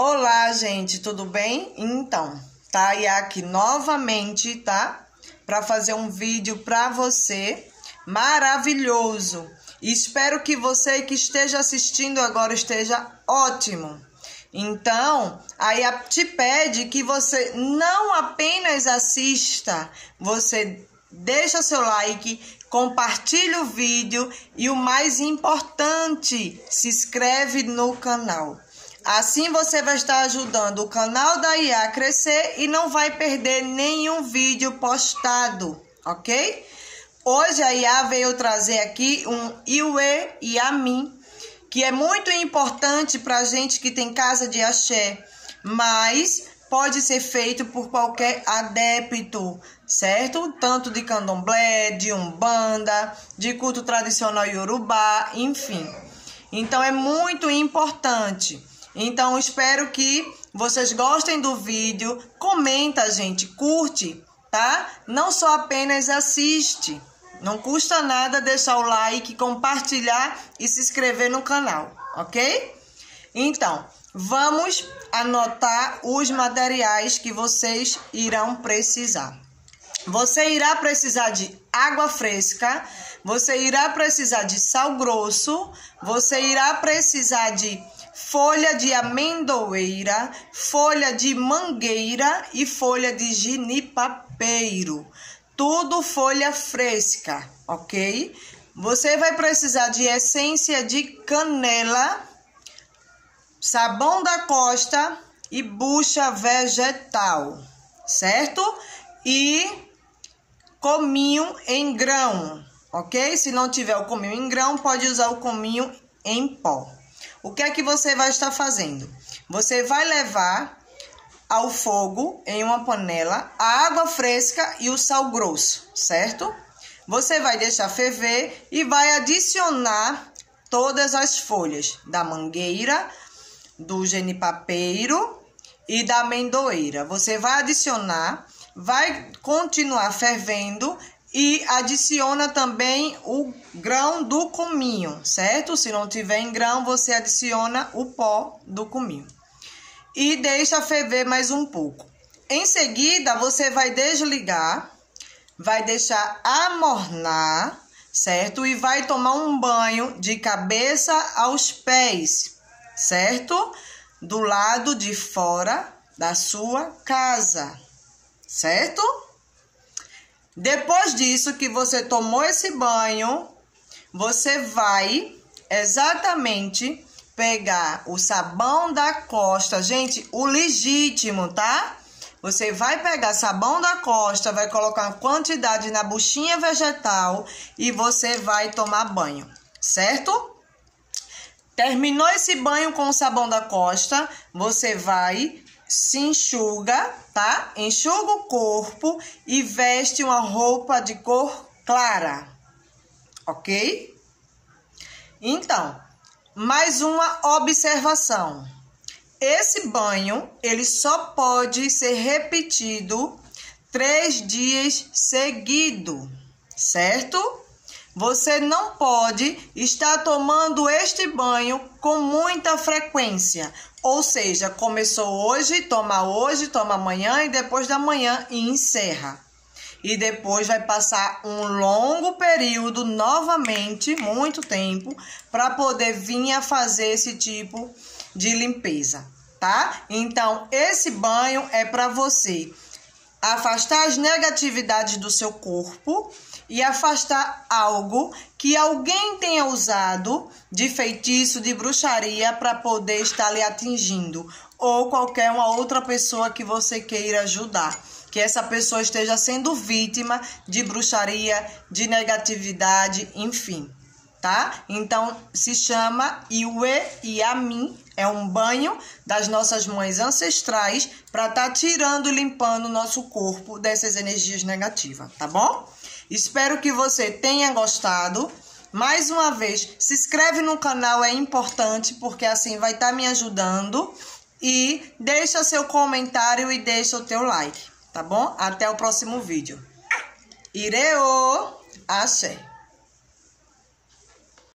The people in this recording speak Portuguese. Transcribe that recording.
Olá, gente, tudo bem? Então, tá aí aqui novamente, tá? Para fazer um vídeo para você maravilhoso. Espero que você que esteja assistindo agora esteja ótimo. Então, aí te pede que você não apenas assista, você deixa seu like, compartilhe o vídeo e o mais importante, se inscreve no canal. Assim você vai estar ajudando o canal da IA a crescer e não vai perder nenhum vídeo postado, ok? Hoje a IA veio trazer aqui um Iwe Yamin, que é muito importante para gente que tem casa de axé, mas pode ser feito por qualquer adepto, certo? Tanto de candomblé, de umbanda, de culto tradicional iorubá, enfim. Então é muito importante. Então espero que vocês gostem do vídeo. Comenta, gente, curte, tá? Não só apenas assiste. Não custa nada deixar o like, compartilhar e se inscrever no canal, ok? Então, vamos anotar os materiais que vocês irão precisar. Você irá precisar de água fresca, você irá precisar de sal grosso, você irá precisar de folha de amendoeira, folha de mangueira e folha de jenipapeiro. Tudo folha fresca, ok? Você vai precisar de essência de canela, sabão da costa e bucha vegetal, certo? E cominho em grão, ok? Se não tiver o cominho em grão, pode usar o cominho em pó. O que é que você vai estar fazendo? Você vai levar ao fogo, em uma panela, a água fresca e o sal grosso, certo? Você vai deixar ferver e vai adicionar todas as folhas da mangueira, do jenipapeiro e da amendoeira. Você vai adicionar, vai continuar fervendo e adiciona também o grão do cominho, certo? Se não tiver em grão, você adiciona o pó do cominho. E deixa ferver mais um pouco. Em seguida, você vai desligar, vai deixar amornar, certo? E vai tomar um banho de cabeça aos pés, certo? Do lado de fora da sua casa, certo? Depois disso que você tomou esse banho, você vai exatamente pegar o sabão da costa, gente, o legítimo, tá? Você vai pegar sabão da costa, vai colocar uma quantidade na buchinha vegetal e você vai tomar banho, certo? Terminou esse banho com o sabão da costa, você vai, se enxuga, tá? Enxuga o corpo e veste uma roupa de cor clara, ok? Então, mais uma observação. Esse banho, ele só pode ser repetido 3 dias seguidos, certo? Você não pode estar tomando este banho com muita frequência. Ou seja, começou hoje, toma amanhã e depois da manhã e encerra. E depois vai passar um longo período, novamente, muito tempo, para poder vir a fazer esse tipo de limpeza, tá? Então, esse banho é para você afastar as negatividades do seu corpo e afastar algo que alguém tenha usado de feitiço, de bruxaria para poder estar lhe atingindo, ou qualquer uma outra pessoa que você queira ajudar, que essa pessoa esteja sendo vítima de bruxaria, de negatividade, enfim, tá? Então, se chama Iwe Yamin, é um banho das nossas mães ancestrais para estar tirando e limpando o nosso corpo dessas energias negativas, tá bom? Espero que você tenha gostado. Mais uma vez, se inscreve no canal, é importante, porque assim vai estar me ajudando. E deixa seu comentário e deixa o teu like, tá bom? Até o próximo vídeo. Ireo, axé.